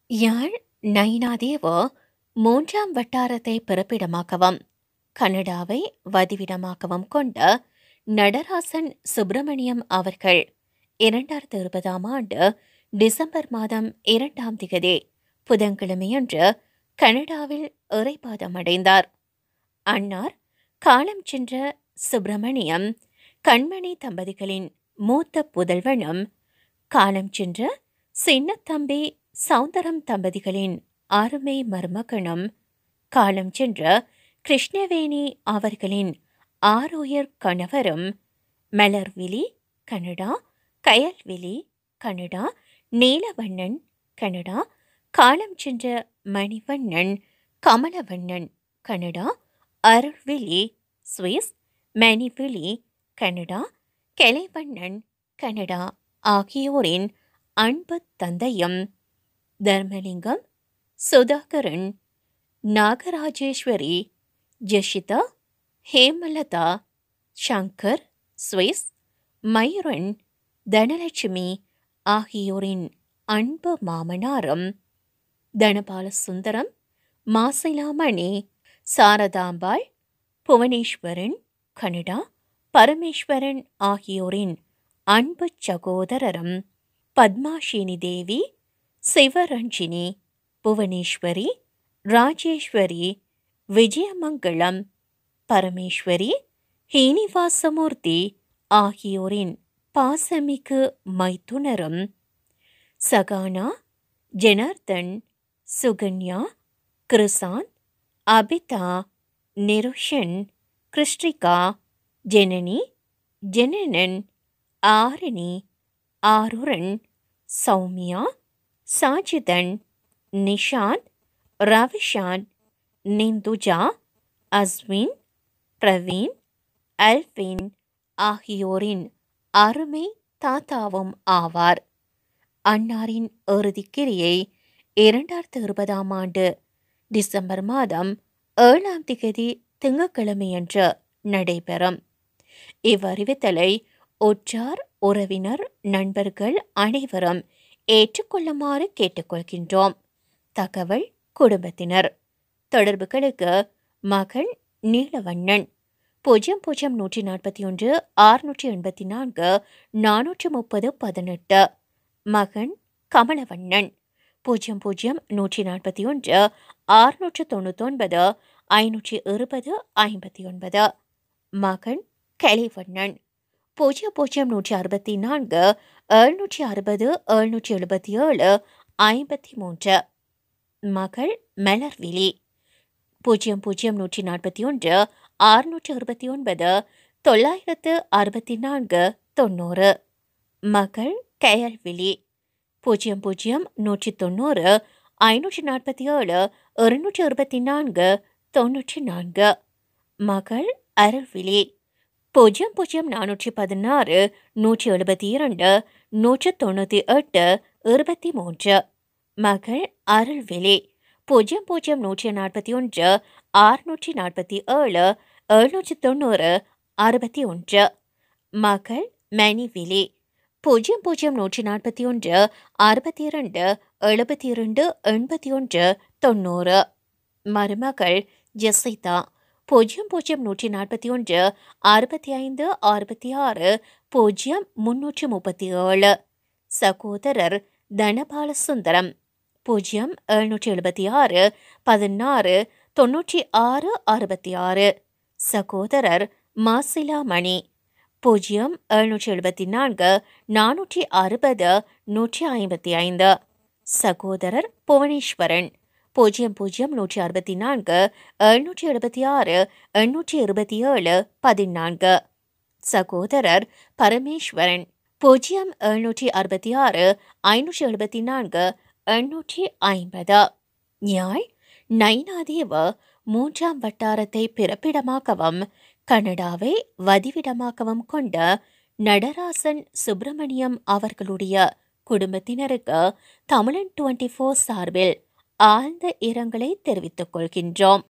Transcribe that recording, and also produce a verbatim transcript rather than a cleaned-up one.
யாழ் நயினாதேவு மூன்றாம் வட்டாரத்தை பிறப்பிடமாகவும் கனடாவை வதிவிடமாகவும் கொண்ட நடராசன் சுப்பிரமணியம் அவர்கள் இரண்டாயிரத்து இருபதாம் ஆண்டு டிசம்பர் மாதம் இரண்டாம் திகதி புதன்கிழமையன்று கனடாவில் இறைபாதம் அடைந்தார். அன்னார் காலம் சென்ற சுப்பிரமணியம் கண்மணி தம்பதிகளின் மூத்த புதல்வனும் காலம் சென்ற சின்னத்தம்பி சௌந்தரம் தம்பதிகளின் அருமை மருமகனும் காலம் சென்ற கிருஷ்ணவேணி அவர்களின் ஆரோயர் கணவரும் Malarvizhi Canada, Kayalvizhi Canada, Neelavannan Canada, காலம் சென்ற Manivannan Kamalavannan Canada, Arulvizhi Swiss, Manivizhi Canada, Kalaivannan Canada ஆகியோரின் அன்பு தந்தையும் தர்மலிங்கம், சுதாகரன், நாகராஜேஸ்வரி, ஜஷிதா, ஹேமலதா, சங்கர் சுவிஸ், மயூரன், தனலட்சுமி ஆகியோரின் அன்பு மாமனாரும் தனபால சுந்தரம், மாசிலாமணி, சாரதாம்பாள், புவனேஸ்வரன் கனடா, பரமேஸ்வரன் ஆகியோரின் அன்பு சகோதரரும் பத்மாஷினி தேவி, சிவரஞ்சினி, புவனேஸ்வரி, ராஜேஸ்வரி, விஜயமங்கலம், பரமேஸ்வரி, ஹீனிவாசமூர்த்தி ஆகியோரின் பாசமிகு மைத்துனரும் சகானா, ஜனார்தன், சுகன்யா, கிருசாந்த், அபிதா, நிருஷன், கிருஷ்டிகா, ஜனனி, ஜனனன், ஆரணி, ஆருரன், சௌமியா, சாஜிதன், நிஷாந்த், ரவிஷாந்த், நிந்துஜா, அஸ்வின், பிரவீன், அல்வின் ஆகியோரின் அருமை தாத்தாவும் ஆவார். அன்னாரின் இறுதிக்கிரியை இரண்டாயிரத்து இருபதாம் ஆண்டு டிசம்பர் மாதம் ஏழாம் திகதி திங்கட்கிழமையன்று நடைபெறும். இவ்வறிவித்தலை ஒற்றார் உறவினர் நண்பர்கள் அனைவரும் ஏற்றுக்கொள்ளுமாறு கேட்டுக்கொள்கின்றோம். தகவல் குடும்பத்தினர். தொடர்புகளுக்கு மகள் நீலவண்ணன் பூஜ்ஜியம் பூஜ்ஜியம் நூற்றி நாற்பத்தி ஒன்று ஆறுநூற்றி எண்பத்தி நான்கு நானூற்று முப்பது பதினெட்டு, மகன் கமலவண்ணன் பூஜ்ஜியம் பூஜ்ஜியம் நூற்றி நாற்பத்தி ஒன்று ஆறுநூற்று தொண்ணூற்றி ஒன்பது ஐநூற்றி இருபது ஐம்பத்தி ஒன்பது, மகன் கலைவண்ணன் பூஜ்ஜியம் பூஜ்ஜியம் நூற்றி அறுபத்தி நான்கு எழுநூற்றி அறுபது எழுநூற்றி எழுபத்தி ஏழு ஐம்பத்தி மூன்று, மகள் மலர்விழி பூஜ்ஜியம் பூஜ்ஜியம் நூற்றி நாற்பத்தி ஒன்று ஆறுநூற்றி அறுபத்தி ஒன்பது தொள்ளாயிரத்து அறுபத்தி நான்கு தொண்ணூறு, மகள் கயல்விழி பூஜ்ஜியம் பூஜ்ஜியம் நூற்றி தொண்ணூறு ஐநூற்றி நாற்பத்தி ஏழு இருநூற்றி அறுபத்தி நான்கு தொன்னூற்றி நான்கு, மகள் அருள்விழி பூஜ்ஜியம் பூஜ்ஜியம் நானூற்றி பதினாறு நூற்றி எழுபத்தி இரண்டு நூற்று தொண்ணூற்றி எட்டு இருபத்தி மூன்று, மகள் அருள்விழி பூஜ்ஜியம் பூஜ்ஜியம் நூற்றி நாற்பத்தி ஒன்று ஆறுநூற்றி நாற்பத்தி ஏழு எழுநூற்றி தொண்ணூறு அறுபத்தி ஒன்று, மகள் மணிவிழி பூஜ்ஜியம் பூஜ்ஜியம் நூற்றி நாற்பத்தி ஒன்று அறுபத்தி இரண்டு எழுபத்தி இரண்டு எண்பத்தி ஒன்று தொண்ணூறு, மருமகள் ஜெசிதா பூஜ்ஜியம் பூஜ்ஜியம் நூற்றி நாற்பத்தி ஒன்று அறுபத்தி ஐந்து அறுபத்தி ஆறு பூஜ்ஜியம் முன்னூற்றி முப்பத்தி ஏழு, சகோதரர் தனபால சுந்தரம் பூஜ்ஜியம் எழுநூற்றி எழுபத்தி ஆறு பதினாறு தொன்னூற்றி ஆறு அறுபத்தி ஆறு, சகோதரர் மாசிலாமணி பூஜ்ஜியம் எழுநூற்றி எழுபத்தி நான்கு நானூற்றி அறுபது நூற்றி ஐம்பத்தி ஐந்து, சகோதரர் புவனேஸ்வரன் பூஜ்ஜியம் பூஜ்ஜியம் நூற்றி அறுபத்தி நான்கு எழுநூற்றி எழுபத்தி ஆறு எண்ணூற்றி இருபத்தி ஏழு பதினான்கு, சகோதரர் பரமேஸ்வரன் பூஜ்ஜியம் எழுநூற்றி அறுபத்தி ஆறு ஐநூற்றி எழுபத்தி நான்கு எண்ணூற்றி ஐம்பது. யாழ் நயினாதேவு மூன்றாம் வட்டாரத்தை பிறப்பிடமாகவும் கனடாவை வதிவிடமாகவும் கொண்ட நடராசன் சுப்பிரமணியம் அவர்களுடைய குடும்பத்தினருக்கு தமிழன் டுவெண்டி ஃபோர் சார்பில் ஆழ்ந்த இரங்கலை தெரிவித்துக் கொள்கின்றோம்.